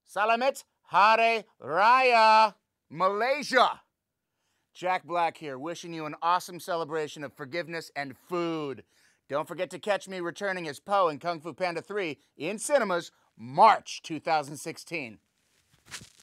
Salamat Hari Raya, Malaysia. Jack Black here, wishing you an awesome celebration of forgiveness and food. Don't forget to catch me returning as Po in Kung Fu Panda 3 in cinemas March 2016.